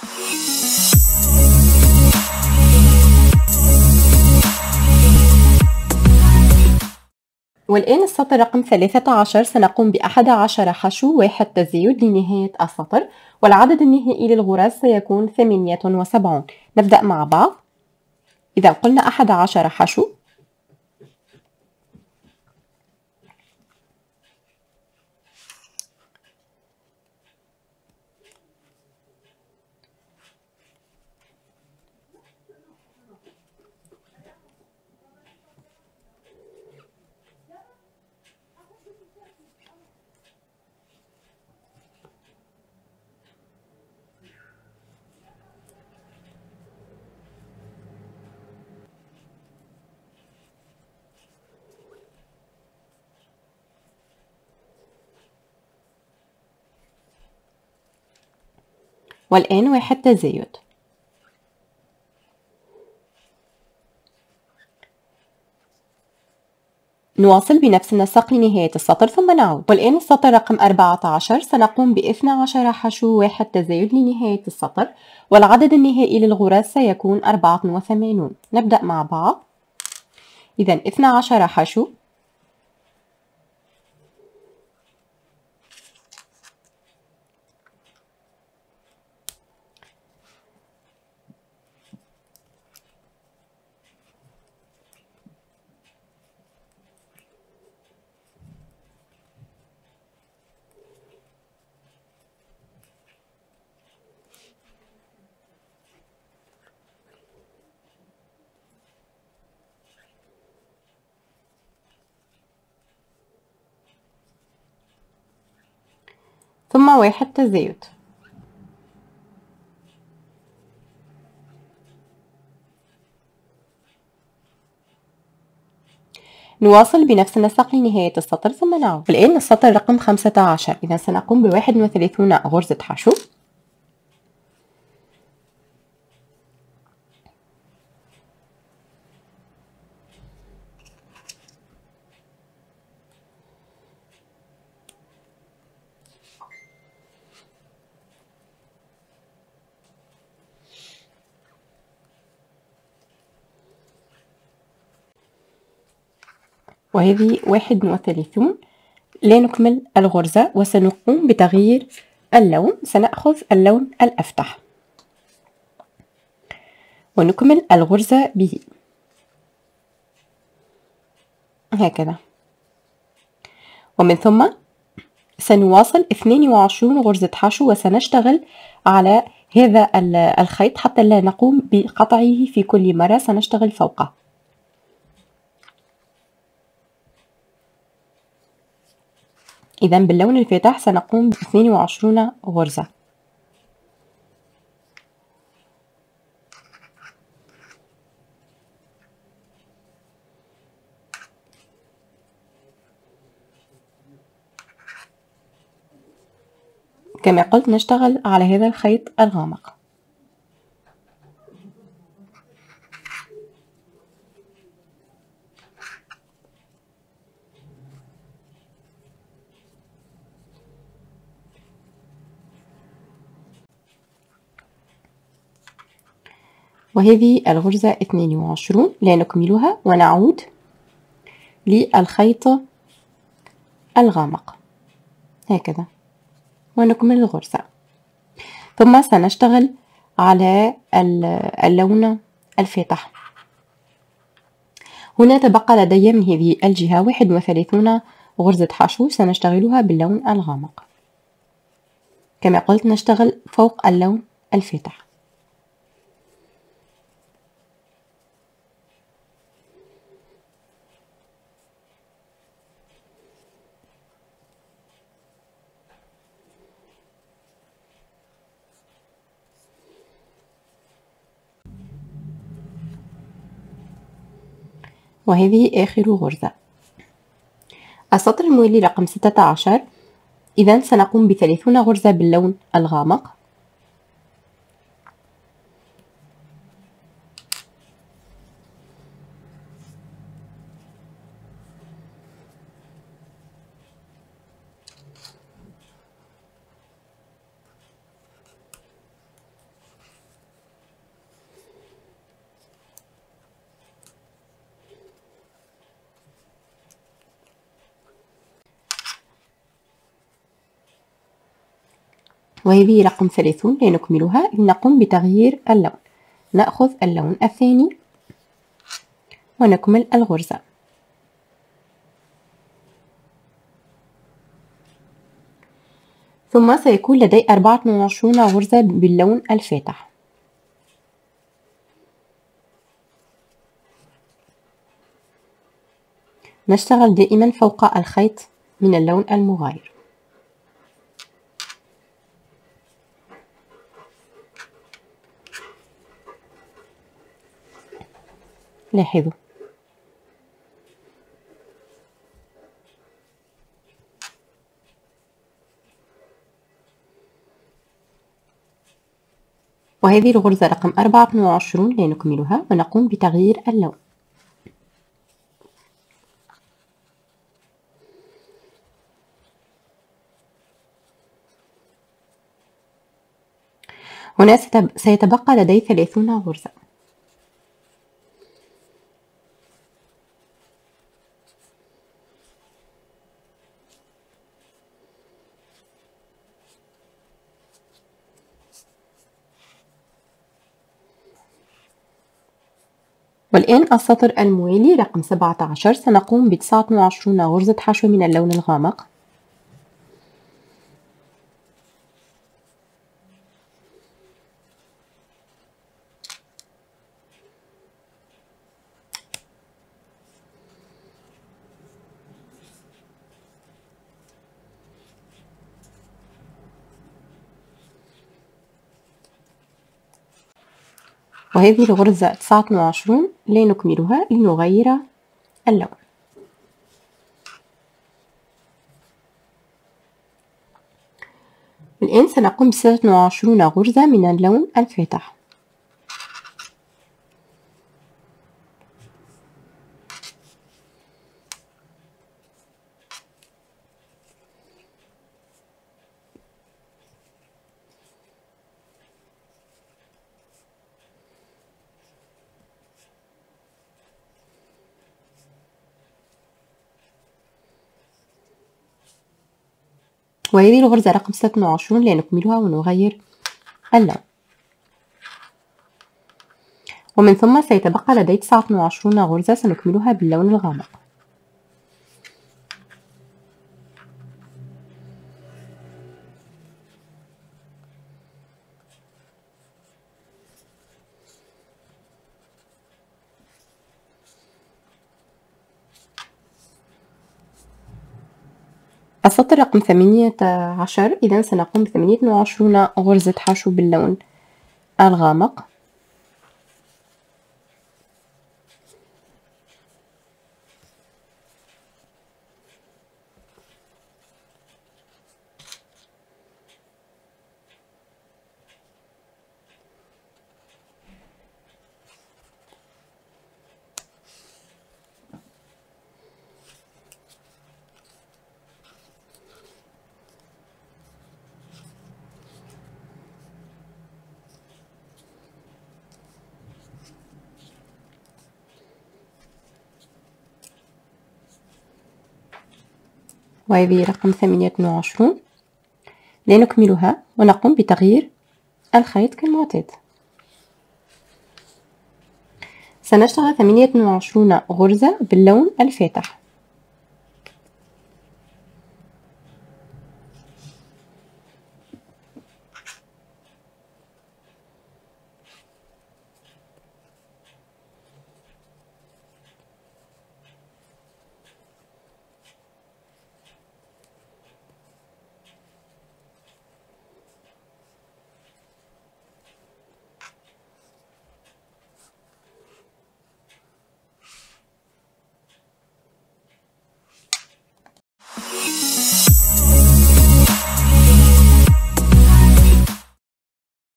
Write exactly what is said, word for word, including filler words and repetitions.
والآن السطر رقم ثلاثة عشر سنقوم بأحد عشر حشو واحد تزايد لنهاية السطر، والعدد النهائي للغرز سيكون ثمانية وسبعون. نبدأ مع بعض. إذا قلنا أحد عشر حشو، والآن واحد تزايد. نواصل بنفس النسق لنهاية السطر ثم نعود. والآن السطر رقم أربعة عشر سنقوم باثني عشر حشو واحد تزايد لنهاية السطر، والعدد النهائي للغرز سيكون أربعة وثمانون. نبدأ مع بعض. إذا اثني عشر حشو، ثم واحد تزايد. نواصل بنفس النسق لنهاية السطر ثم نعود. والآن السطر رقم خمسة عشر، إذا سنقوم بواحد وثلاثين غرزة حشو، وهذه واحد وثلاثون. لا نكمل الغرزة وسنقوم بتغيير اللون. سنأخذ اللون الأفتح ونكمل الغرزة به هكذا، ومن ثم سنواصل اثنين وعشرين غرزة حشو، وسنشتغل على هذا الخيط حتى لا نقوم بقطعه في كل مرة، سنشتغل فوقه. إذا باللون الفاتح سنقوم باثنين وعشرين غرزة. كما قلت نشتغل على هذا الخيط الغامق. وهذه الغرزة اثنين وعشرين. لا نكملها ونعود للخيط الغامق هكذا ونكمل الغرزة، ثم سنشتغل على اللون الفاتح. هنا تبقى لدي من هذه الجهة واحد وثلاثين غرزة حشو سنشتغلها باللون الغامق. كما قلت نشتغل فوق اللون الفاتح. وهذه آخر غرزة. السطر الموالي رقم ستة عشر، إذا سنقوم بثلاثين غرزة باللون الغامق، وهذه رقم ثلاثون لنكملها لنقوم بتغيير اللون. نأخذ اللون الثاني ونكمل الغرزة. ثم سيكون لدي أربعة وعشرين غرزة باللون الفاتح. نشتغل دائما فوق الخيط من اللون المغاير. لاحظوا وهذه الغرزة رقم أربعة وعشرين لنكملها ونقوم بتغيير اللون. هنا سيتبقى لدي ثلاثون غرزة. والآن السطر الموالي رقم سبعة عشر سنقوم بتسعة وعشرين غرزة حشو من اللون الغامق. وهذه الغرزة تسعة وعشرين لنكملها لنغير اللون. الآن سنقوم بستة وعشرين غرزة من اللون الفاتح. وهذه الغرزة رقم ستة وعشرين لنكملها ونغير اللون. ومن ثم سيتبقى لدي تسعة وعشرين غرزة سنكملها باللون الغامق. السطر رقم ثمانية عشر، إذا سنقوم بثمانية وعشرين غرزة حشو باللون الغامق. وهذه رقم ثمانية وعشرين لنكملها ونقوم بتغيير الخيط كالمعتاد. سنشتغل ثمانية وعشرين غرزة باللون الفاتح.